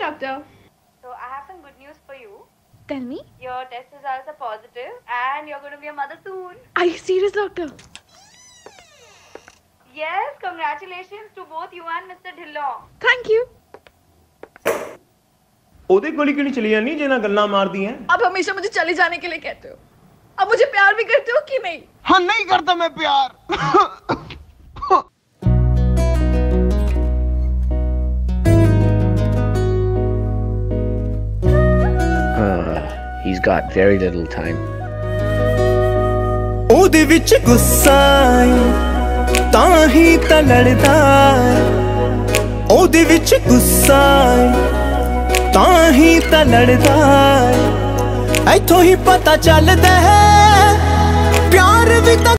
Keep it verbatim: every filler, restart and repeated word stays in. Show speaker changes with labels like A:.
A: doctor.
B: So I have some good news for you.
A: Tell me.
B: Your test results are positive and you're going to be a mother soon.
A: Are you serious, doctor?
B: Yes, congratulations to both you and Mister Dhillon.
A: Thank you.
C: ओदे गोली क्यों नहीं चली जानी जिना गल्ला मार दी हैं?
A: अब हमेशा मुझे चले जाने के लिए कहते हो। अब मुझे प्यार भी करते हो कि नहीं?
D: हाँ नहीं करता मैं प्यार।
E: He's got very little time.
F: ओदे विच गुस्सा तां ही तां लड़दा, ओदे विच गुस्सा तां ही तां लड़दा, इथों ही पता चलदा है प्यार भी तां